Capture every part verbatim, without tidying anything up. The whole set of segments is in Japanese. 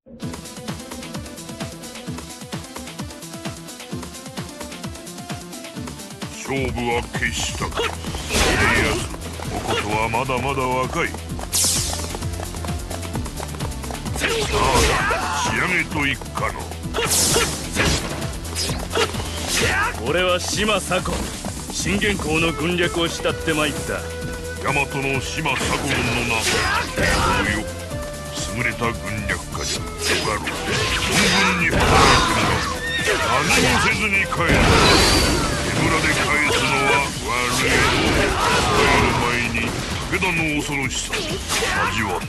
勝負は決したか。家康、おことはまだまだ若い。さあ仕上げといくかの。 俺は島左近、信玄公の軍略を慕ってまいった。 大和の島左近の名同様優れた軍略家じゃ。よかろう、存分に働いてもらう。何もせずに帰る。手ぶらで返すのは悪い。帰る前に武田の恐ろしさ味わった。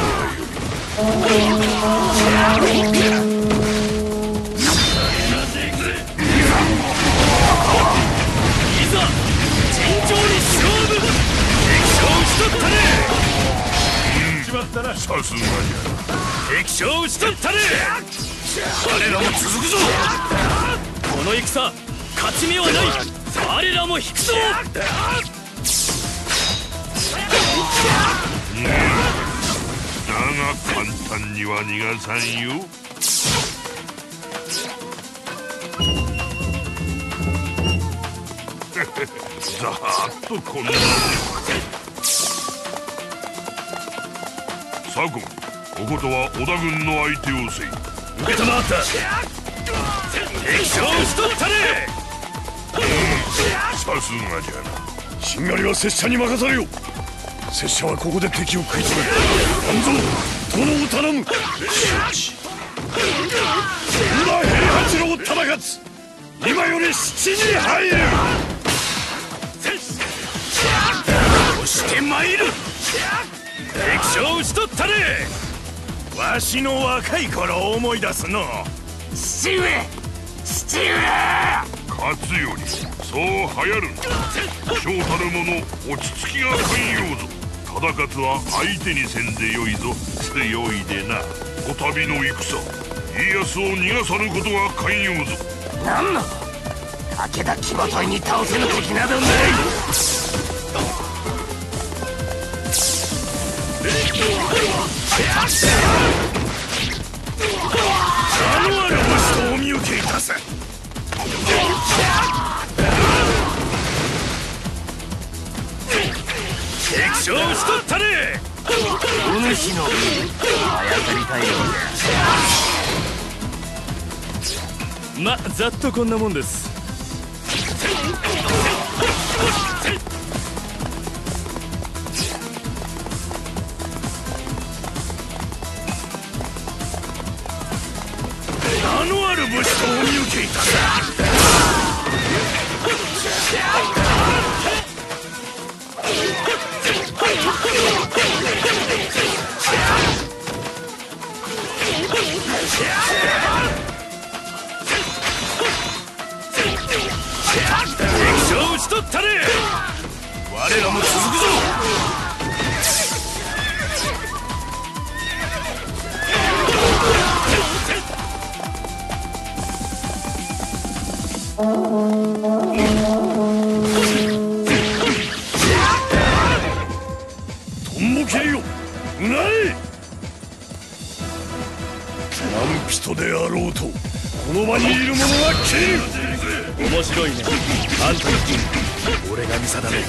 いざ尋常に勝負。敵将討ち取ったね。うん、しまったな。さすがじゃ。敵将討ち取ったね。我らも続くぞ。この戦勝ち目はない。我らも引くぞ。うん、だが簡単には逃がさんよ。ざーっとこんなもん。左近、おことは織田軍の相手をせい。受けたまった。敵将討ち取ったね。さすがじゃな。しんがりは拙者に任されよ。拙者はここで敵を食い止める。半蔵、殿を頼む。承知。今平八郎忠勝、今より七に入る。そして参る。敵将討ち取ったね。わしの若い頃を思い出すの。父上、父上。勝つよりそう流行るんだ。将たる者落ち着きが寛容ぞ。忠勝は相手にせんでよいぞ。強いでな。こたびの戦、家康を逃がさぬことが寛容ぞ。何の武田騎馬隊に倒せぬ敵などない。あのある武士とお見受けいたせ。敵将討ち取ったね。お主のあやかりたいようだ。ま、ざっとこんなもんです。名のある武士とお見受けいたせ。敵将討ち取ったね。我らも続くぞ。とんぼ切りよ、うなえ。何人であろうとこの場にいる者は切る。面白いね。あんたの陣、俺が見定める。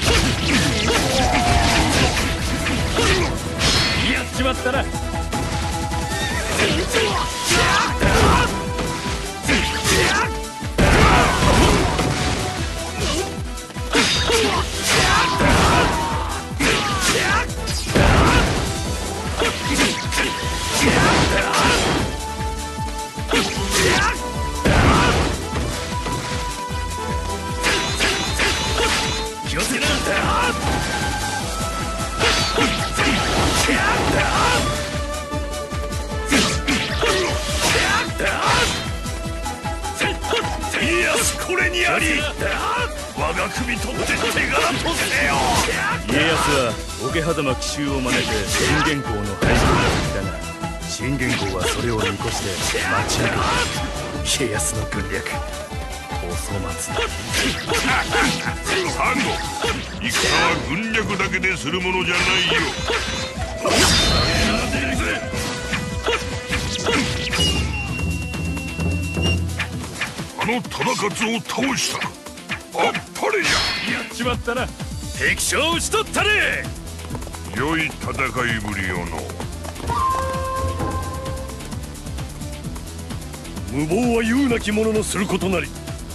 やっちまったな。気をつけな。家康これにあり。我が首取って手柄とせよ。家康は桶狭間奇襲を招いて信玄公の背後に来たが、信玄公はそれを見越して待ち受けた。家康の軍略お粗末だ。サンゴ、戦は軍略だけでするものじゃないよ。 の忠勝を倒した。あっぱれじやっちまったな。 敵将を討ち取ったれ。 ゃ。良い戦いぶりよの。 無謀は勇なき者のすることなり。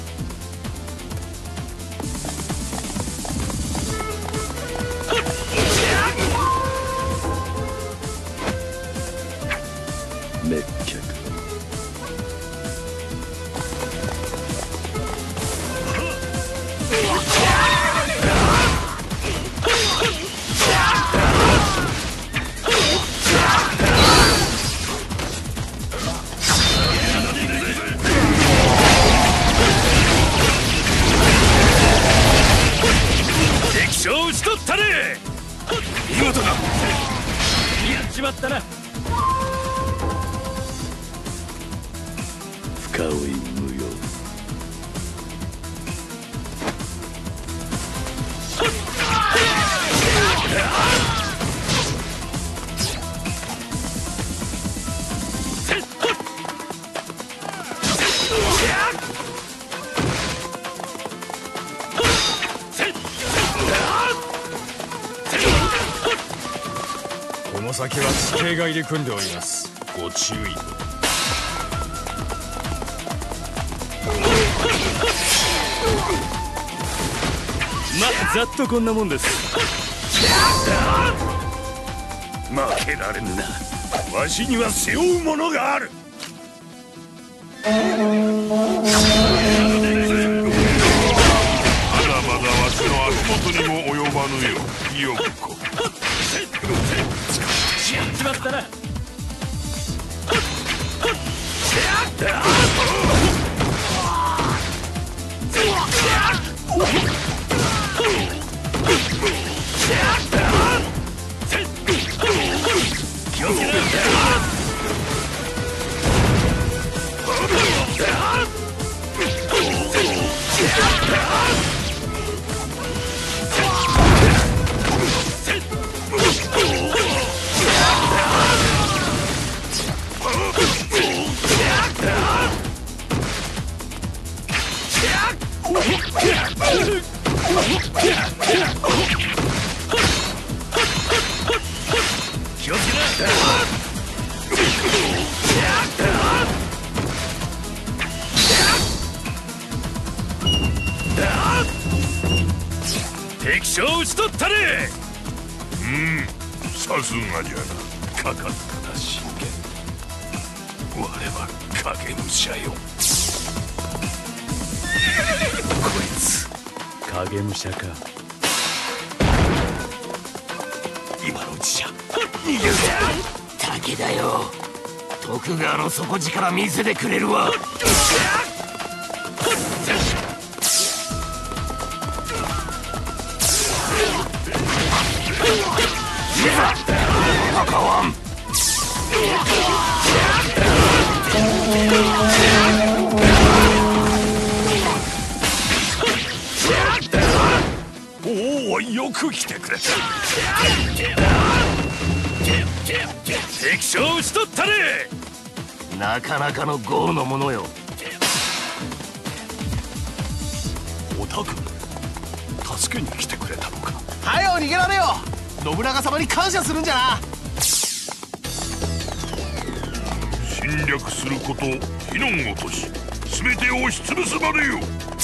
滅却。 敵将を討ち取ったれ。見事だ。 やっちまったな。深追い無用。 この先は地形が入り組んでおります。ご注意。 ま、ざっとこんなもんです。 負けられぬな。わしには背負うものがある。 まだまだわしの足元にも及ばぬよ。よっこ。 やっちまったな。気をつけな。気をつけな。敵将を討ち取ったれ。 うん、さすがじゃな。かかったな信玄。我は影武者よ。 こいつ影武者か。 今のうちじゃ。 逃げる。武田よ、徳川の底力見せてくれるわ。戦わん。 おお、よく来てくれた。 敵将を討ち取ったれ。なかなかの豪の者よ。 織田軍、助けに来てくれたのか。 はよ逃げられよ。信長様に感謝するんじゃな。 侵略すること火のごとし、全てを押しつぶすまでよ。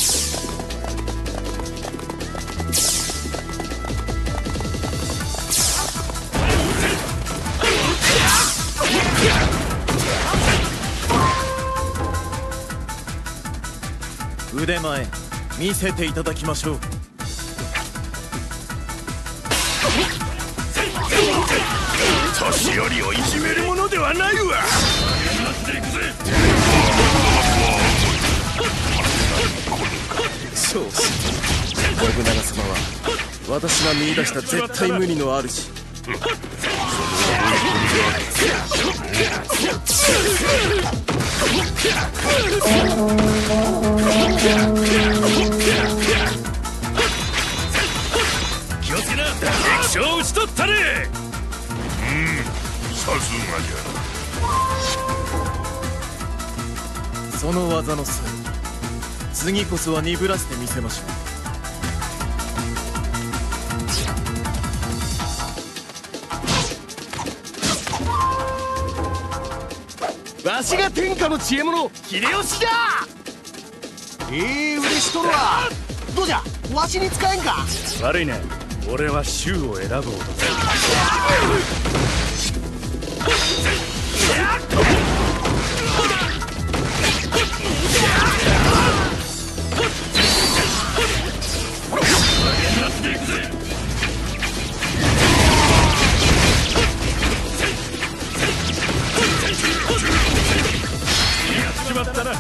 腕前見せていただきましょう。 年寄りをいじめるものではないわ。 そう信長様は私が見出した絶対無二の主。 気をつけな。敵将を討ち取ったれ。 さすがじゃ。 その技の際次こそは鈍らせてみせましょう。わしが天下の知恵者秀吉じゃ。ええー、嬉しとるわ。どうじゃ、わしに使えんか。 悪いね、俺は衆を選ぶ男。しまったな。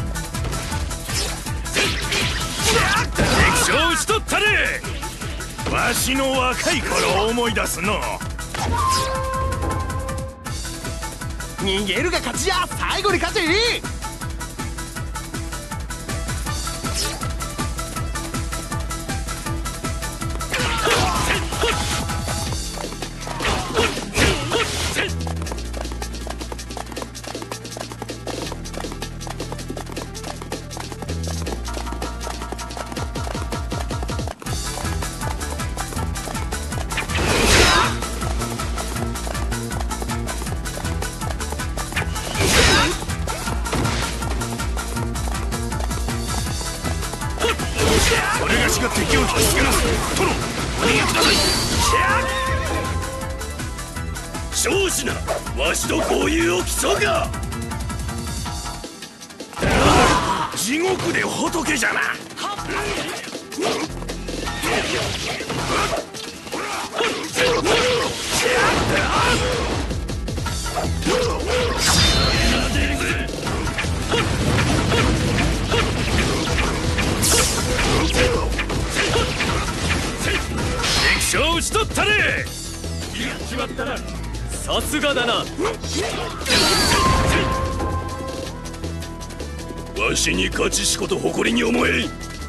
敵将討ち取ったれ。わしの若い頃を思い出すの。 逃げるが勝ちじゃ。最後に勝ち。 それがしが敵を引きつけます。殿、お逃げください。 少子なわしと豪遊を競うが。 地獄で仏じゃな。 敵将討ち取ったれ。やっちまったな。さすがだな。わしに勝ちしこと誇りに思え。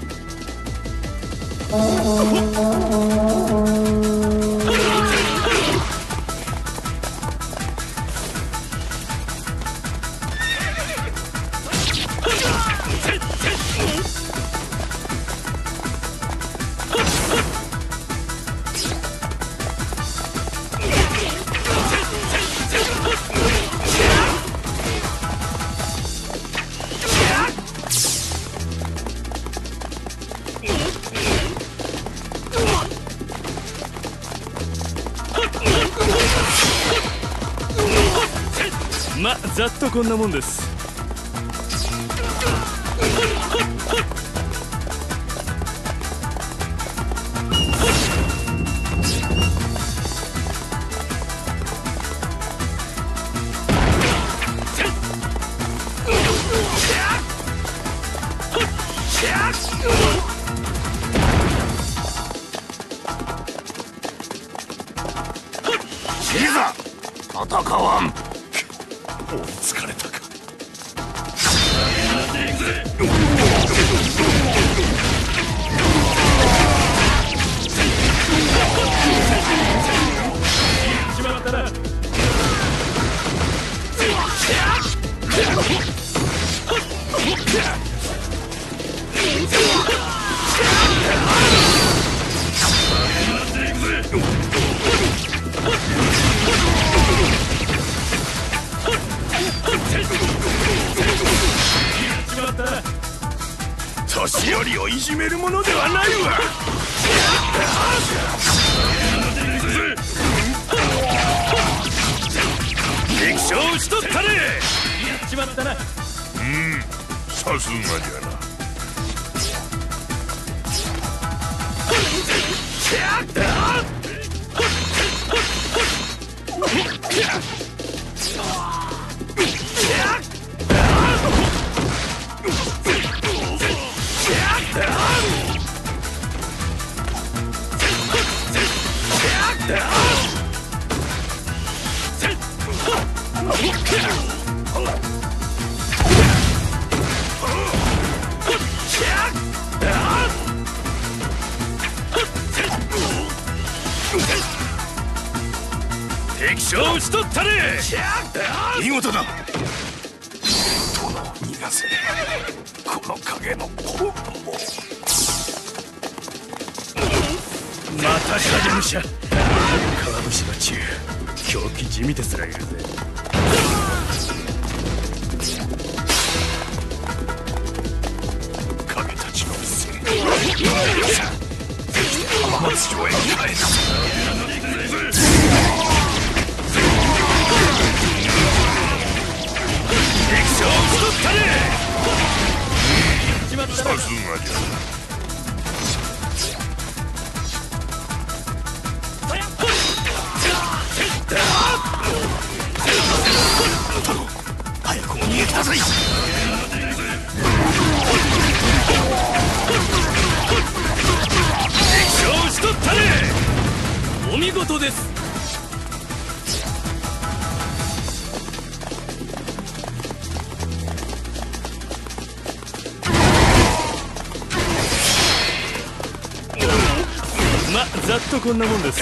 ま、ざっとこんなもんです。 いざ戦わん。追いつかれたか。 しまったな。年寄りをいじめるものではないわ。敵将討ち取ったれ。やっちまったな。 うん、さすがじゃな。 敵将討ち取ったれ。見事だ。殿、 逃がせ。この影の本も。 また影武者。川節の中狂気地味ですらいるぜ。 影たちのせい。さあ生きて浜松城へ帰る。さすがじゃ。 早くお逃げください。 敵将を討ち取ったね。お見事です。ま、ざっとこんなもんです。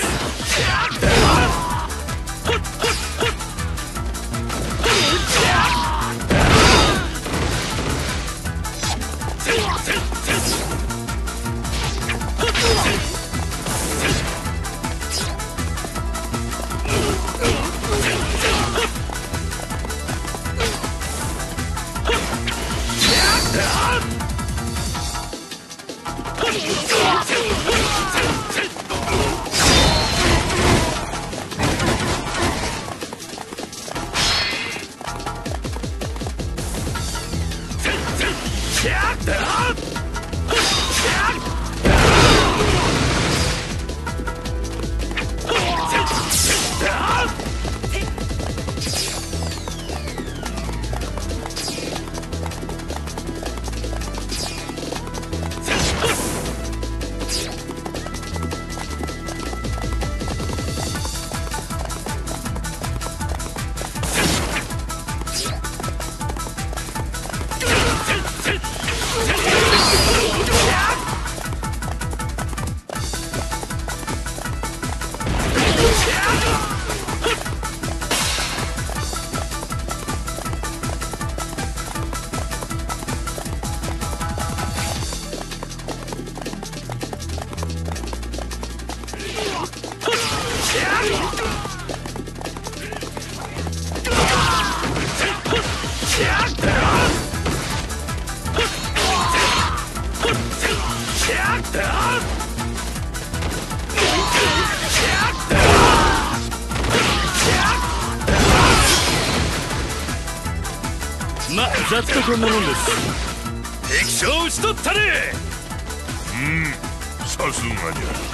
ま、ざっとこんなもんです。敵将を討ち取ったね。 うん、さすがじゃ。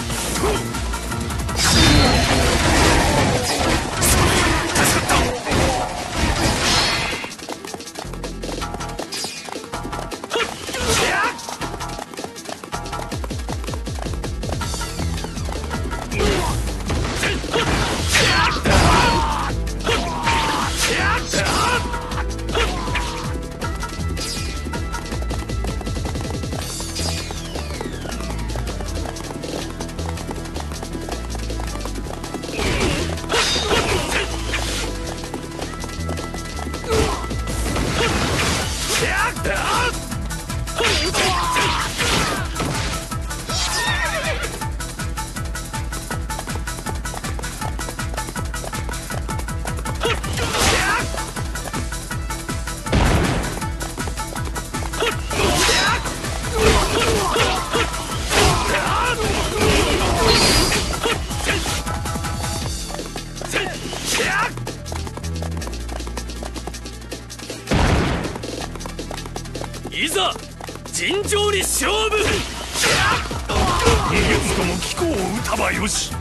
いざ尋常に勝負。 逃げずとも貴公を討たばよし。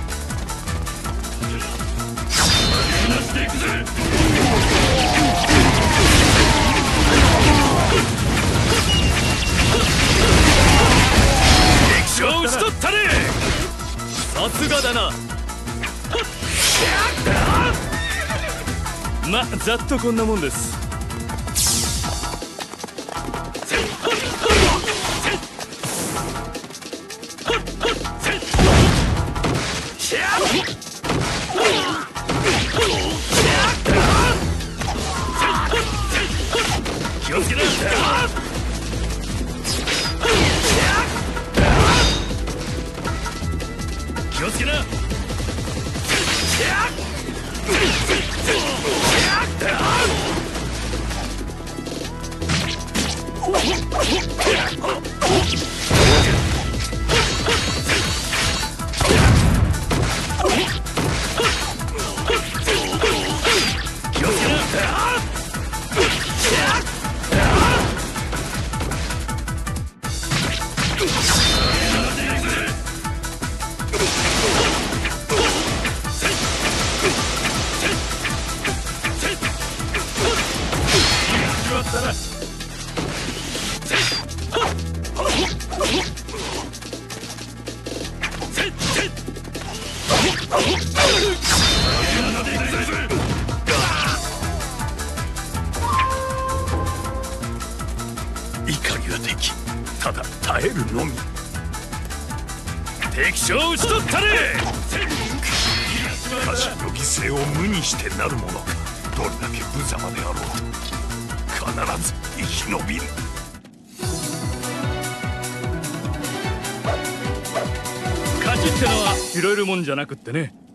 敵将を討ち取ったね。さすがだな。ま、ざっとこんなもんです。 気をつけな。気をつけな。 怒りは敵、ただ耐えるのみ。 敵将を討ち取ったれ。 家臣の犠牲を無にしてなるものか。どれだけ無様であろうと必ず生き延びる。 勝ちってのは拾えるもんじゃなくってね。